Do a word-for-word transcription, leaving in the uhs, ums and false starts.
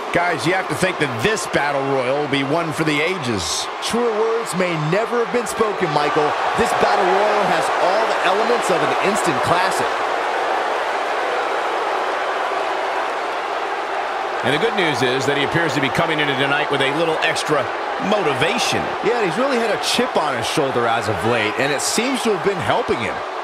Guys, you have to think that this battle royal will be one for the ages. Truer words may never have been spoken, Michael. This battle royal has all the elements of an instant classic. And the good news is that he appears to be coming into tonight with a little extra motivation. Yeah, he's really had a chip on his shoulder as of late, and it seems to have been helping him.